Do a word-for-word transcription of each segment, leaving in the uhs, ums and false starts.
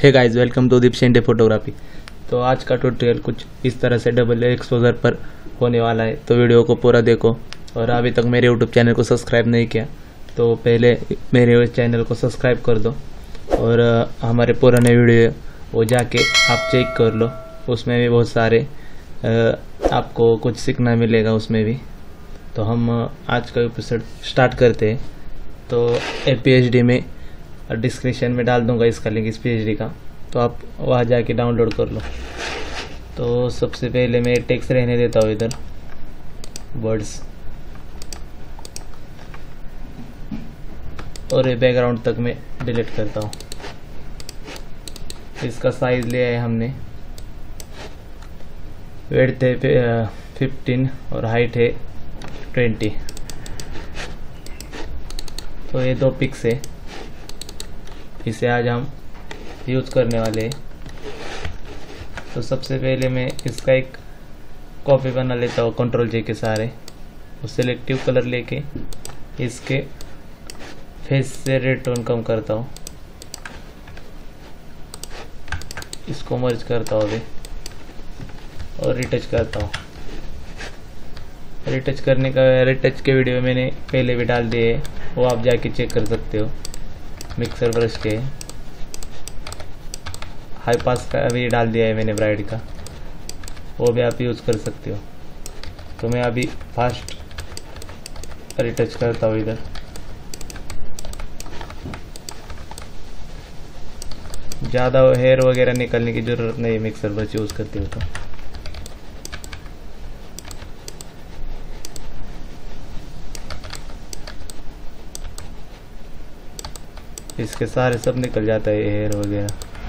Hey guys, welcome to Deep Shende photography. तो आज का ट्यूटोरियल कुछ इस तरह से डबल एक्सपोजर पर होने वाला है, तो वीडियो को पूरा देखो। और अभी तक मेरे यूट्यूब चैनल को सब्सक्राइब नहीं किया तो पहले मेरे चैनल को सब्सक्राइब कर दो, और हमारे पुराने वीडियो वो जाके आप चेक कर लो, उसमें भी बहुत सारे आपको कुछ सीखना मिलेगा उसमें भी। तो हम आज का एपिसोड स्टार्ट करते हैं। तो ए पी एच डी में डिस्क्रिप्शन में डाल दूंगा इसका लिंक, इस पी एच डी का, तो आप वहाँ जाके डाउनलोड कर लो। तो सबसे पहले मैं टेक्स्ट रहने देता हूँ इधर, वर्ड्स, और ये बैकग्राउंड तक मैं डिलीट करता हूँ। इसका साइज लिया है हमने, विड्थ है फिफ्टीन और हाइट है ट्वेंटी। तो ये दो पिक्स है, इसे आज हम यूज़ करने वाले हैं। तो सबसे पहले मैं इसका एक कॉपी बना लेता हूँ कंट्रोल जे के सहारे। और सिलेक्टिव कलर लेके इसके फेस से रेड टोन कम करता हूँ, इसको मर्ज करता हूँ अभी और रिटच करता हूँ। रिटच करने का रिटच के वीडियो मैंने पहले भी डाल दिए, वो आप जाके चेक कर सकते हो। मिक्सर ब्रश के हाई पास का भी डाल दिया है मैंने, ब्राइट का, वो भी आप यूज़ कर सकते हो। तो मैं अभी फास्ट रिटच करता हूँ इधर। ज़्यादा हेयर वगैरह निकलने की ज़रूरत नहीं है मिक्सर ब्रश यूज़ करते हो तो। इसके सारे सब निकल जाता है हेयर वगैरह।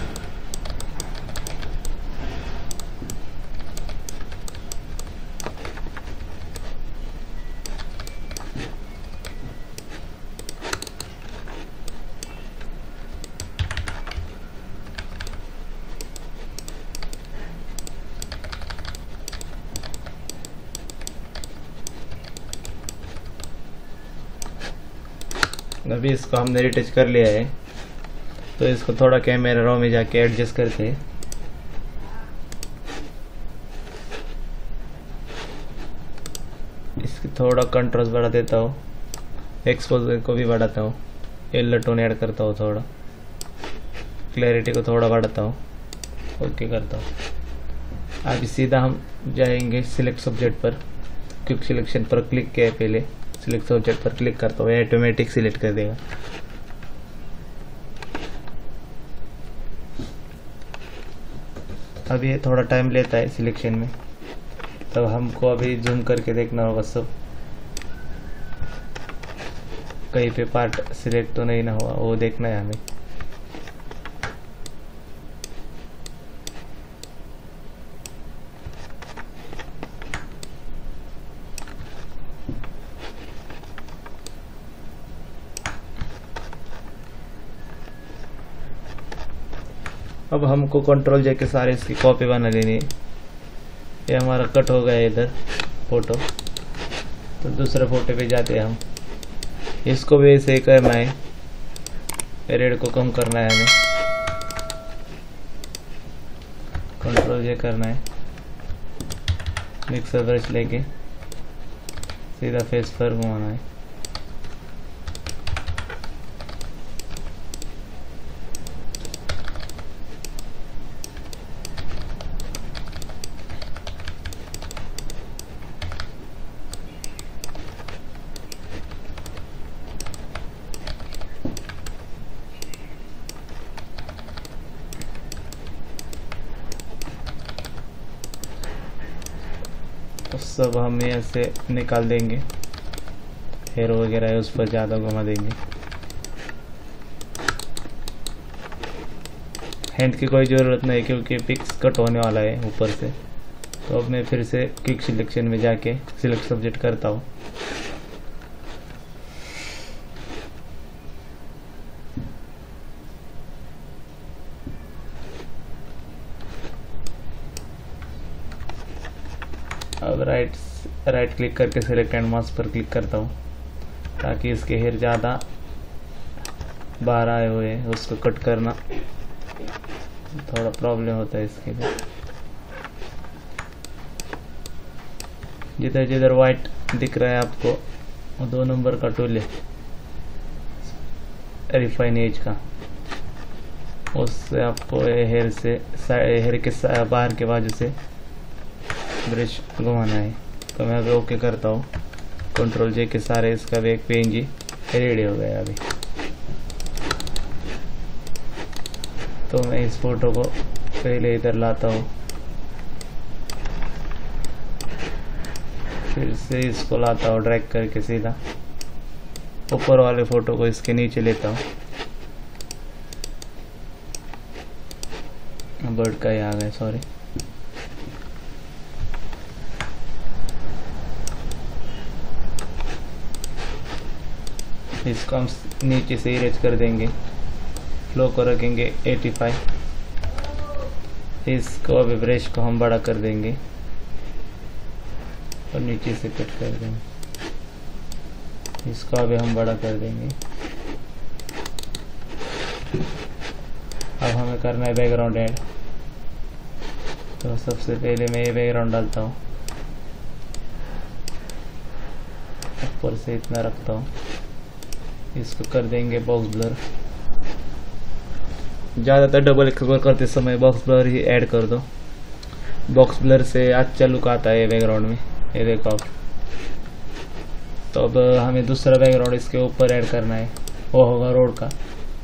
अभी इसको हमने रिटच कर लिया है, तो इसको थोड़ा कैमरा रो में जाके एडजस्ट करके इसकी थोड़ा कंट्रास्ट बढ़ा देता हूँ, एक्सपोजर को भी बढ़ाता हूँ, येलो टोन ऐड करता हूँ, थोड़ा क्लैरिटी को थोड़ा बढ़ाता हूँ, ओके करता हूँ। अभी सीधा हम जाएंगे सिलेक्ट सब्जेक्ट पर। क्विक सिलेक्शन पर क्लिक किया है, पहले सिलेक्ट सब्जेक्ट पर क्लिक करता हूँ, ऑटोमेटिक सिलेक्ट कर देगा। अभी ये थोड़ा टाइम लेता है सिलेक्शन में, तब हमको अभी जूम करके देखना होगा सब, कहीं पे पार्ट सिलेक्ट तो नहीं ना हुआ, वो देखना है हमें। अब हमको कंट्रोल जे के सारे इसकी कॉपी बना लेनी है। ये हमारा कट हो गया इधर फोटो, तो दूसरे फोटो पे जाते हैं हम। इसको भी ऐसे ही करना है, रेड को कम करना है हमें, कंट्रोल जे करना है, मिक्सर ब्रश लेके सीधा फेस पर घुमाना है। तो सब हम यहाँ से निकाल देंगे, हेयर वगैरह है उस पर ज़्यादा घुमा देंगे। हैंड की कोई ज़रूरत नहीं क्योंकि पिक्स कट होने वाला है ऊपर से। तो अब मैं फिर से क्विक सिलेक्शन में जाके सिलेक्ट सब्जेक्ट करता हूँ। अब राइट राइट क्लिक करके सिलेक्ट एंड मास्क पर क्लिक करता हूँ, ताकि इसके हेयर ज़्यादा बाहर आए हुए हैं उसको कट करना थोड़ा प्रॉब्लम होता है इसके लिए। जिधर जिधर वाइट दिख रहा है आपको वो दो नंबर का टूल है रिफाइन एज का, उससे आपको हेयर से हेयर के बाहर के बाजू से ब्रश घुमाना है। तो मैं अभी ओके करता हूँ, कंट्रोल जे के सारे इसका भी एक पेंजी रेडी हो गया अभी। तो मैं इस फोटो को पहले इधर लाता हूँ, फिर से इसको लाता हूँ ड्रैग करके सीधा ऊपर वाले फोटो को इसके नीचे लेता हूँ। बर्ड का ही आ गया, सॉरी। इसको हम नीचे से इरेज कर देंगे, फ्लो को रखेंगे पचासी। इसको अभी ब्रश को हम बड़ा कर देंगे और नीचे से कट कर देंगे। इसको अभी हम बड़ा कर देंगे। अब हमें करना है बैकग्राउंड ऐड। तो सबसे पहले मैं ये बैकग्राउंड डालता हूँ, ऊपर से इतना रखता हूँ। इसको कर देंगे बॉक्स ब्लर। ज़्यादातर डबल एक्सपोजर करते समय बॉक्स ब्लर ही ऐड कर दो, बॉक्स ब्लर से अच्छा लुक आता है बैकग्राउंड में। ये देखो आप। तो अब हमें दूसरा बैकग्राउंड इसके ऊपर ऐड करना है, वो होगा रोड का।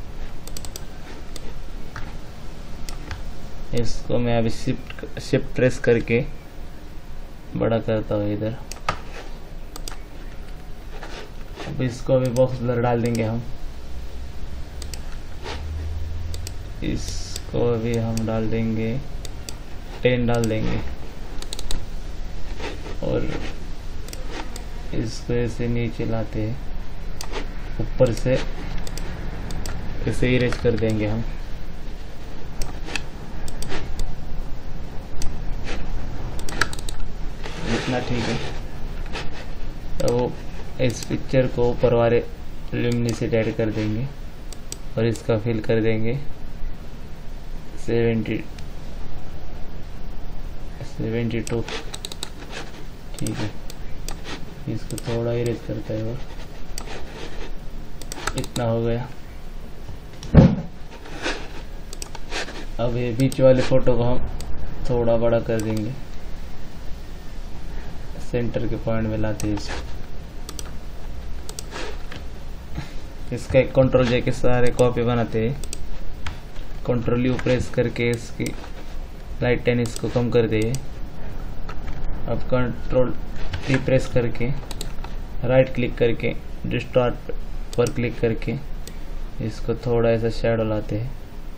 इसको मैं अभी शिफ्ट शिफ्ट प्रेस करके बड़ा करता हूँ इधर। अब इसको अभी बॉक्स ब्लर डाल देंगे हम। इसको अभी हम डाल देंगे टेन डाल देंगे और इसको ऐसे नीचे लाते हैं, ऊपर से इसे इरेज कर देंगे हम। इतना ठीक है। तो इस पिक्चर को ऊपर वाले ल्यूमिनेसेंट ऐड कर देंगे और इसका फिल कर देंगे सेवेंटी सेवेंटी टू। ठीक है, इसको थोड़ा इरेज करता है और इतना हो गया। अब ये बीच वाले फोटो को हम थोड़ा बड़ा कर देंगे, सेंटर के पॉइंट में लाते हैं इसको। इसका एक कंट्रोल जे के सारे कॉपी बनाते हैं। कंट्रोल यू प्रेस करके इसकी लाइट टेन इसको कम कर दिए। अब कंट्रोल टी प्रेस करके राइट क्लिक करके डिस्टॉर्ट पर क्लिक करके इसको थोड़ा ऐसा शैडो लाते हैं।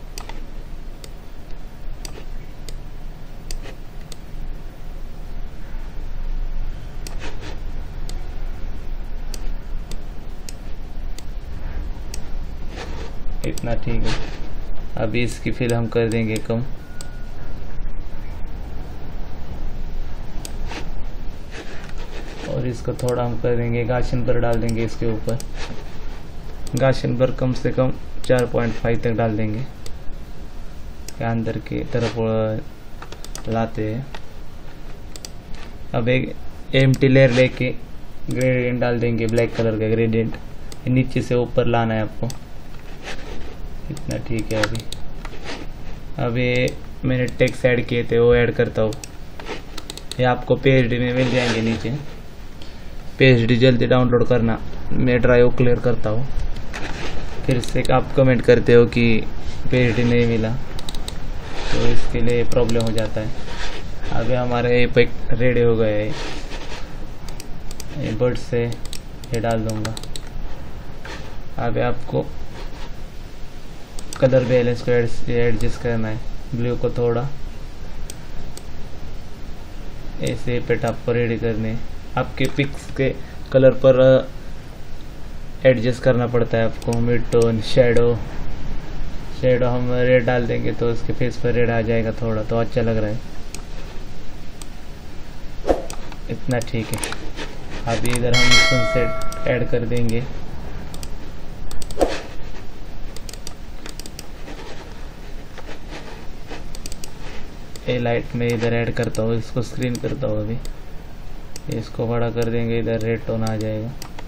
इतना ठीक है। अभी इसकी फिल हम कर देंगे कम। और इसको थोड़ा हम कर देंगे गाशन पर डाल देंगे इसके ऊपर। गाशन पर कम से कम चार पॉइंट फाइव तक डाल देंगे, के अंदर की तरफ लाते हैं। अब एक एम्प्टी लेयर लेके ग्रेडियंट डाल देंगे, ब्लैक कलर का ग्रेडियंट नीचे से ऊपर लाना है आपको। इतना ठीक है। अभी अभी मैंने टेक्स्ट ऐड किए थे वो ऐड करता हूँ। ये आपको पीएचडी में मिल जाएंगे नीचे। पीएचडी जल्दी डाउनलोड करना, मैं ड्राइव क्लियर करता हूँ। फिर से आप कमेंट करते हो कि पीएचडी नहीं मिला, तो इसके लिए प्रॉब्लम हो जाता है। अभी हमारे ये पैक रेडी हो गया है। ये बर्ड से ये डाल दूँगा। अभी आपको कलर बैलेंस को एडजस्ट करना है। ब्लू को थोड़ा ऐसे पेटअप पर रेडी करने, आपके पिक्स के कलर पर एडजस्ट करना पड़ता है आपको। मिड टोन, शेडो शेडो हम रेड डाल देंगे तो उसके फेस पर रेड आ जाएगा थोड़ा, तो अच्छा लग रहा है। इतना ठीक है। अभी इधर हम सनसेट ऐड कर देंगे। ये लाइट में इधर ऐड करता हूँ, इसको स्क्रीन करता हूँ अभी। इसको बड़ा कर देंगे, इधर रेड टोन आ जाएगा।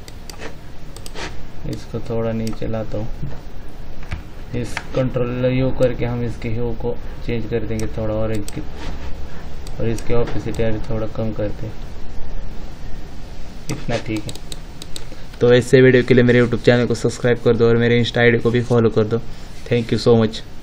इसको थोड़ा नीचे लाता हूँ, इस कंट्रोल यू करके हम इसके ह्यू को चेंज कर देंगे थोड़ा ऑरेंज की, और इसके ऑपोसिटी अभी थोड़ा कम करते हैं, इतना ठीक है। तो ऐसे वीडियो के लिए मेरे यूट्यूब चैनल को सब्सक्राइब कर दो और मेरे इंस्टा आई डी को भी फॉलो कर दो। Thank you so much.